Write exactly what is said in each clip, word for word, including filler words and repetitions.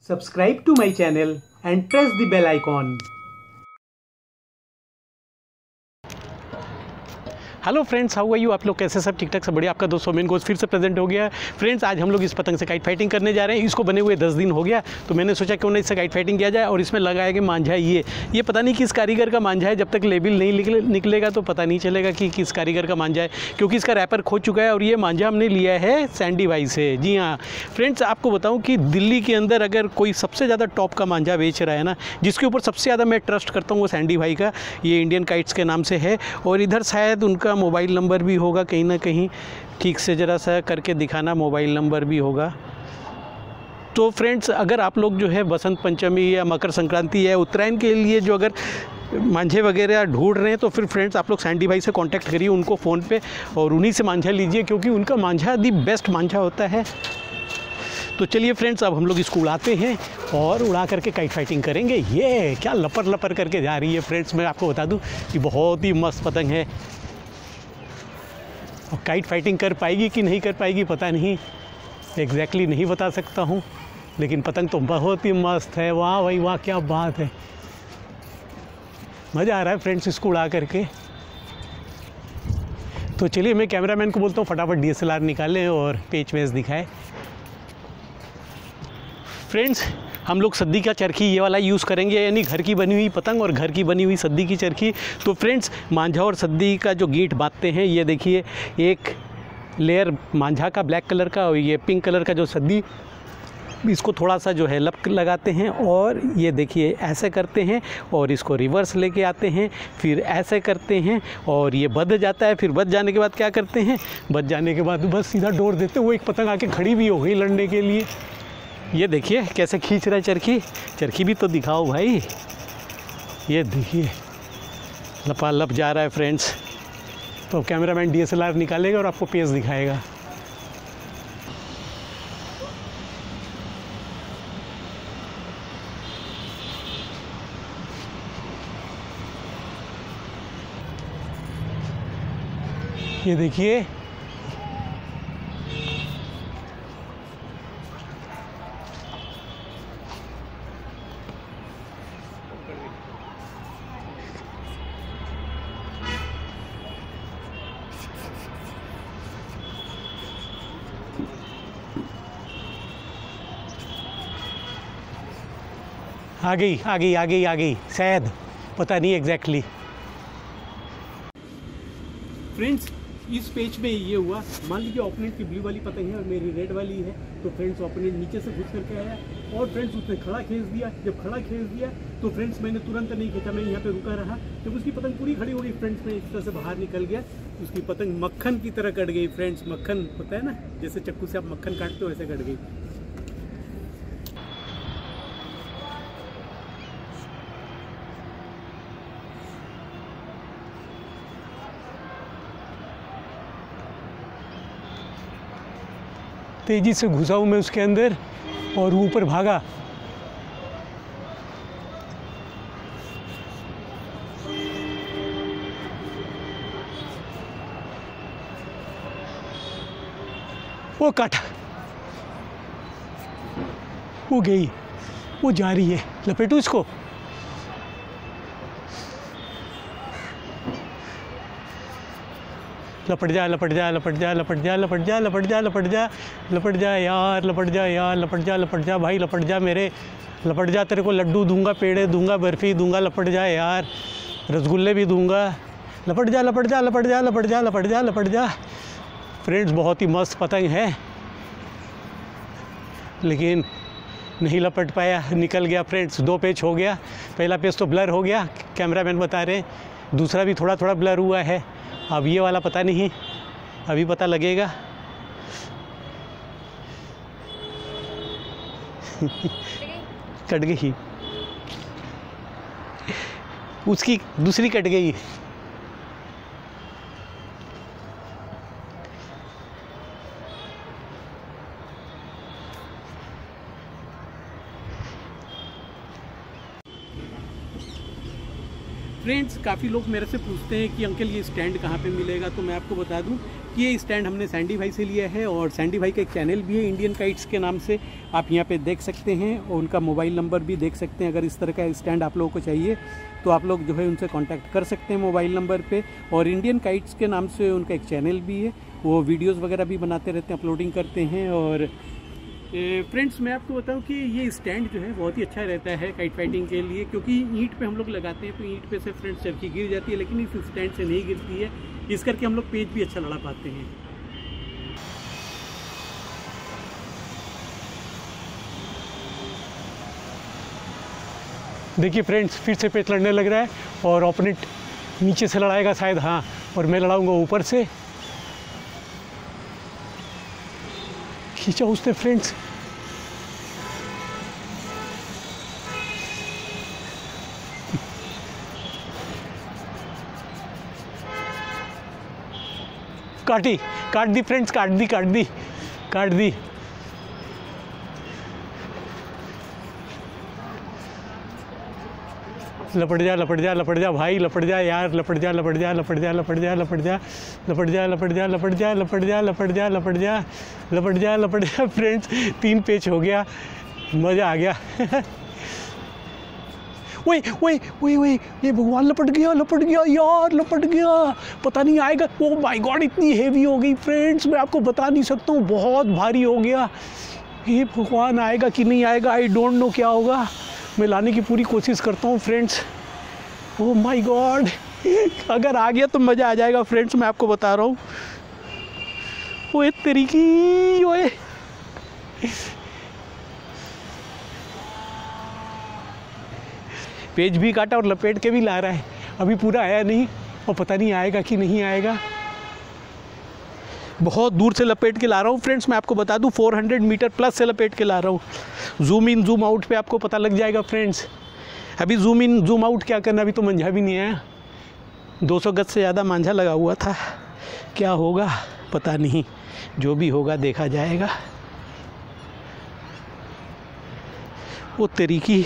Subscribe to my channel and press the bell icon. Hello friends, how are you. आप लोग कैसे, सब ठीक ठाक, सब बढ़िया। आपका दोस्त सोमेन घोष फिर से प्रेजेंट हो गया। फ्रेंड्स, आज हम लोग इस पतंग से काइट फाइटिंग करने जा रहे हैं। इसको बने हुए दस दिन हो गया, तो मैंने सोचा क्यों ना इससे काइट फाइटिंग किया जाए। और इसमें लगाया गया मांझा ये ये पता नहीं किस कारीगर का मांझा है। जब तक लेबल नहीं निकले निकलेगा तो पता नहीं चलेगा कि किस कारीगर का मांझा है, क्योंकि इसका रैपर खो चुका है। और ये मांझा हमने लिया है सैंडी भाई से। जी हाँ फ्रेंड्स, आपको बताऊँ कि दिल्ली के अंदर अगर कोई सबसे ज़्यादा टॉप का मांझा बेच रहा है ना, जिसके ऊपर सबसे ज़्यादा मैं ट्रस्ट करता हूँ, वो सैंडी भाई का ये इंडियन काइट्स के नाम से है। और इधर शायद उनका मोबाइल नंबर भी होगा कहीं ना कहीं, ठीक से ज़रा सा करके दिखाना, मोबाइल नंबर भी होगा। तो फ्रेंड्स, अगर आप लोग जो है बसंत पंचमी या मकर संक्रांति या उत्तरायण के लिए जो अगर मांझे वगैरह ढूंढ रहे हैं तो फिर फ्रेंड्स आप लोग सैंडी भाई से कांटेक्ट करिए उनको फ़ोन पे, और उन्हीं से मांझा लीजिए, क्योंकि उनका मांझा दी बेस्ट मांझा होता है। तो चलिए फ्रेंड्स, अब हम लोग इसको उड़ाते हैं और उड़ा करके काइट फाइटिंग करेंगे। ये क्या लपर लपर करके जा रही है फ्रेंड्स, मैं आपको बता दूं कि बहुत ही मस्त पतंग है। और काइट फाइटिंग कर पाएगी कि नहीं कर पाएगी पता नहीं, एग्जैक्टली नहीं बता सकता हूँ, लेकिन पतंग तो बहुत ही मस्त है। वाह भाई वाह, क्या बात है, मज़ा आ रहा है फ्रेंड्स इसको उड़ा करके। तो चलिए मैं कैमरामैन को बोलता हूँ फटाफट डी एस एल आर निकालें और पेच वेच दिखाए। फ्रेंड्स, हम लोग सद्दी का चरखी ये वाला यूज़ करेंगे, यानी घर की बनी हुई पतंग और घर की बनी हुई सद्दी की चरखी। तो फ्रेंड्स, मांझा और सद्दी का जो गीट बांधते हैं, ये देखिए, एक लेयर मांझा का ब्लैक कलर का और ये पिंक कलर का जो सद्दी, इसको थोड़ा सा जो है लप लगाते हैं। और ये देखिए ऐसे करते हैं और इसको रिवर्स लेके आते हैं, फिर ऐसे करते हैं और ये बंध जाता है। फिर बंध जाने के बाद क्या करते हैं, बंध जाने के बाद बस सीधा डोर देते हैं। वो एक पतंग आके खड़ी भी हो गई लड़ने के लिए। ये देखिए कैसे खींच रहा है चरखी, चरखी भी तो दिखाओ भाई। ये देखिए लपालप जा रहा है फ्रेंड्स। तो cameraman D S L R निकालेगा और आपको पेज दिखाएगा। ये देखिए आ गई आ गई आ गई आ गई शायद, पता नहीं एग्जैक्टली। फ्रेंड्स, इस पेज में ये हुआ, मान लीजिए ओपोनेंट की ब्लू वाली पतंग है और मेरी रेड वाली है। तो फ्रेंड्स ओपोनेंट नीचे से घुस करके आया और फ्रेंड्स उसने खड़ा खींच दिया। जब खड़ा खींच दिया तो फ्रेंड्स मैंने तुरंत नहीं खींचा, मैं यहाँ पे रुका रहा। जब उसकी पतंग पूरी खड़ी हो गई फ्रेंड्स, मैं इस तरह से बाहर निकल गया। उसकी पतंग मक्खन की तरह कट गई फ्रेंड्स। मक्खन होता है ना, जैसे चक्कू से आप मक्खन काटते हो, वैसे कट गई। तेजी से घुसा हूँ मैं उसके अंदर और ऊपर भागा। वो काटा, वो गई, वो जा रही है। लपेटू इसको। लपट जा लपट जा लपट जा लपट जा लपट जा लपट जा लपट जा लपट जा यार, लपट जा यार, लपट जा लपट जा भाई, लपट जा मेरे, लपट जा। तेरे को लड्डू दूंगा, पेड़े दूंगा, बर्फ़ी दूंगा, लपट जा यार, रसगुल्ले भी दूंगा। लपट जा लपट जा लपट जा लपट जा लपट जा लपट जा। फ्रेंड्स, बहुत ही मस्त पतंग है, लेकिन नहीं लपट पाया, निकल गया फ्रेंड्स। दो पेच हो गया, पहला पेच तो ब्लर हो गया, कैमरामैन बता रहे हैं, दूसरा भी थोड़ा थोड़ा ब्लर हुआ है। अब ये वाला पता नहीं, अभी पता लगेगा। कट गई, उसकी दूसरी कट गई। फ्रेंड्स, काफ़ी लोग मेरे से पूछते हैं कि अंकल ये स्टैंड कहाँ पे मिलेगा, तो मैं आपको बता दूं कि ये स्टैंड हमने सैंडी भाई से लिया है और सैंडी भाई का एक चैनल भी है इंडियन काइट्स के नाम से, आप यहाँ पे देख सकते हैं और उनका मोबाइल नंबर भी देख सकते हैं। अगर इस तरह का स्टैंड आप लोगों को चाहिए तो आप लोग जो है उनसे कांटेक्ट कर सकते हैं मोबाइल नंबर पे। और इंडियन काइट्स के नाम से उनका एक चैनल भी है, वो वीडियोज़ वगैरह भी बनाते रहते हैं, अपलोडिंग करते हैं। और फ्रेंड्स, मैं आपको बताऊं कि ये स्टैंड जो है बहुत ही अच्छा रहता है काइट फाइटिंग के लिए, क्योंकि ईंट पे हम लोग लगाते हैं तो ईंट पे से फ्रेंड्स चरखी गिर जाती है, लेकिन इस स्टैंड से नहीं गिरती है, इस करके हम लोग पेज भी अच्छा लड़ा पाते हैं। देखिए फ्रेंड्स, फिर से पेच लड़ने लग रहा है और ओपोनेंट नीचे से लड़ाएगा शायद, हाँ, और मैं लड़ाऊंगा ऊपर से। खींचा उसने फ्रेंड्स, काटी, काट दी फ्रेंड्स, काट दी काट दी काट दी लपट जा लपट जा लपट जा भाई, लपट जा यार, लपट जा लपट जा लपट जा लपट जा लपट जा लपट जा लपट जा लपट जा लपट जा लपट जा लपट जा लपट जा लपट जा फ्रेंड्स, तीन पेच हो गया, मज़ा आ गया। ओए ओए ओए ओए, ये भगवान लपट गया लपट गया यार, लपट गया, पता नहीं आएगा। ओ माय गॉड, इतनी हेवी हो गई फ्रेंड्स, मैं आपको बता नहीं सकता हूँ, बहुत भारी हो गया। ये भगवान आएगा कि नहीं आएगा, आई डोंट नो क्या होगा। मैं लाने की पूरी कोशिश करता हूँ फ्रेंड्स। ओ माय गॉड, अगर आ गया तो मज़ा आ जाएगा फ्रेंड्स, मैं आपको बता रहा हूँ। ओए तरीकी, ओए पेज भी काटा और लपेट के भी ला रहा है, अभी पूरा आया नहीं और पता नहीं आएगा कि नहीं आएगा। बहुत दूर से लपेट के ला रहा हूँ फ्रेंड्स, मैं आपको बता दूँ चार सौ मीटर प्लस से लपेट के ला रहा हूँ। जूम इन जूम आउट पे आपको पता लग जाएगा फ्रेंड्स। अभी जूम इन जूम आउट क्या करना, अभी तो मंझा भी नहीं आया, दो सौ गज से ज़्यादा मांझा लगा हुआ था। क्या होगा पता नहीं, जो भी होगा देखा जाएगा। वो तरीकी,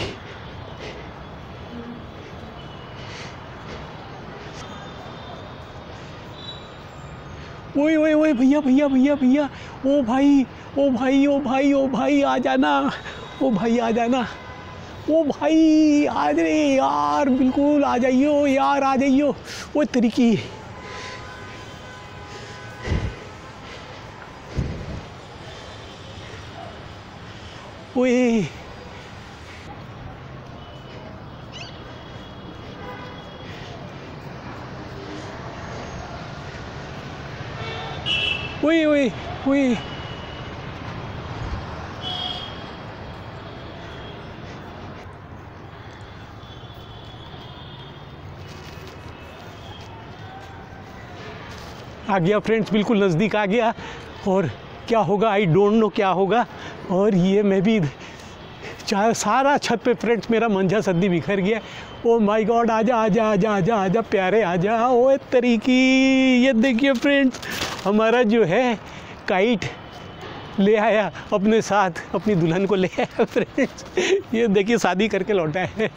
ओए ओए ओए भैया भैया भैया भैया, ओ भाई ओ भाई ओ भाई ओ भाई आ जाना, ओ भाई आ जाना, ओ भाई आ रे यार, बिल्कुल आ जाइयो यार, आ जाइयो। वो तरीकी, ओए ओए ओए ओए, आ गया फ्रेंड्स, बिल्कुल नज़दीक आ गया। और क्या होगा, आई डोंट नो क्या होगा। और ये मैं भी चाहे सारा छत पे फ्रेंड्स मेरा मंझा सद्दी बिखर गया। ओ माय गॉड, आजा आजा आजा आजा आजा प्यारे आजा। ओए तरीकी, ये देखिए फ्रेंड्स, हमारा जो है काइट ले आया अपने साथ, अपनी दुल्हन को ले आया फ्रेंड्स। ये देखिए शादी करके लौटा है।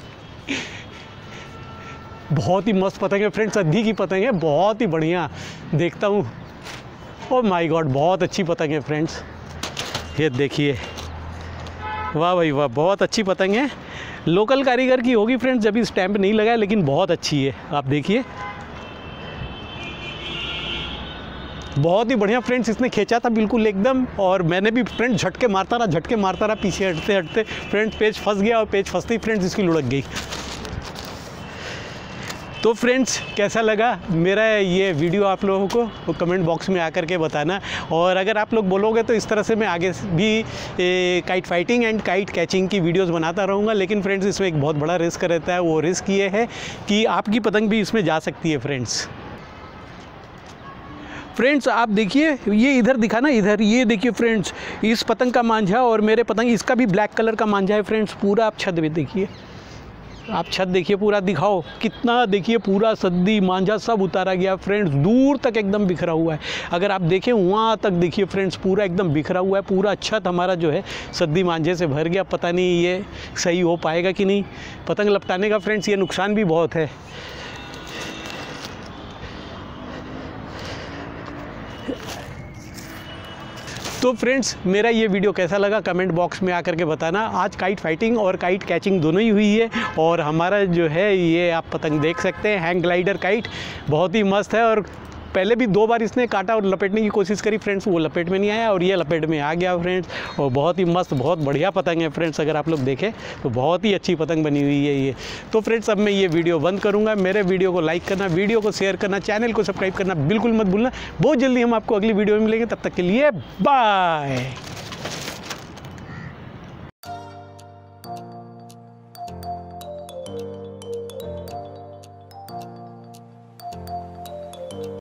बहुत ही मस्त पतंग है फ्रेंड्स, सद्दी की पतंग है, बहुत ही बढ़िया। देखता हूँ, ओ माय गॉड, बहुत अच्छी पतंग है फ्रेंड्स। ये देखिए, वाह भाई वाह, बहुत अच्छी पतंग है। लोकल कारीगर की होगी फ्रेंड्स, जब भी स्टैंप नहीं लगा है, लेकिन बहुत अच्छी है। आप देखिए, बहुत ही बढ़िया फ्रेंड्स, इसने खींचा था बिल्कुल एकदम, और मैंने भी फ्रेंड्स झटके मारता रहा झटके मारता रहा पीछे हटते हटते फ्रेंड्स पेज फंस गया, और पेज फंसते ही फ्रेंड्स इसकी लुढ़क गई। तो फ्रेंड्स, कैसा लगा मेरा ये वीडियो आप लोगों को, तो कमेंट बॉक्स में आकर के बताना। और अगर आप लोग बोलोगे तो इस तरह से मैं आगे भी ए, kite fighting and kite catching की वीडियोस बनाता रहूँगा। लेकिन फ्रेंड्स, इसमें एक बहुत बड़ा रिस्क रहता है। वो रिस्क ये है कि आपकी पतंग भी इसमें जा सकती है फ्रेंड्स। फ्रेंड्स आप देखिए, ये इधर दिखा ना, इधर ये देखिए फ्रेंड्स, इस पतंग का मांझा और मेरे पतंग, इसका भी ब्लैक कलर का मांझा है फ्रेंड्स। पूरा आप छत में देखिए, आप छत देखिए, पूरा दिखाओ कितना, देखिए पूरा सद्दी मांझा सब उतारा गया फ्रेंड्स, दूर तक एकदम बिखरा हुआ है। अगर आप देखें वहाँ तक देखिए फ्रेंड्स, पूरा एकदम बिखरा हुआ है। पूरा छत हमारा जो है सद्दी मांझे से भर गया। पता नहीं ये सही हो पाएगा कि नहीं। पतंग लपटाने का फ्रेंड्स ये नुकसान भी बहुत है, तो फ्रेंड्स मेरा ये वीडियो कैसा लगा कमेंट बॉक्स में आकर के बताना। आज काइट फाइटिंग और काइट कैचिंग दोनों ही हुई है और हमारा जो है ये आप पतंग देख सकते हैं हैंग ग्लाइडर काइट बहुत ही मस्त है। और पहले भी दो बार इसने काटा और लपेटने की कोशिश करी फ्रेंड्स, वो लपेट में नहीं आया और ये लपेट में आ गया फ्रेंड्स। और बहुत ही मस्त बहुत बढ़िया पतंग है फ्रेंड्स, अगर आप लोग देखें तो बहुत ही अच्छी पतंग बनी हुई है ये। तो फ्रेंड्स अब मैं ये वीडियो बंद करूँगा। मेरे वीडियो को लाइक करना, वीडियो को शेयर करना, चैनल को सब्सक्राइब करना बिल्कुल मत भूलना। बहुत जल्दी हम आपको अगली वीडियो में मिलेंगे, तब तक के लिए बाय।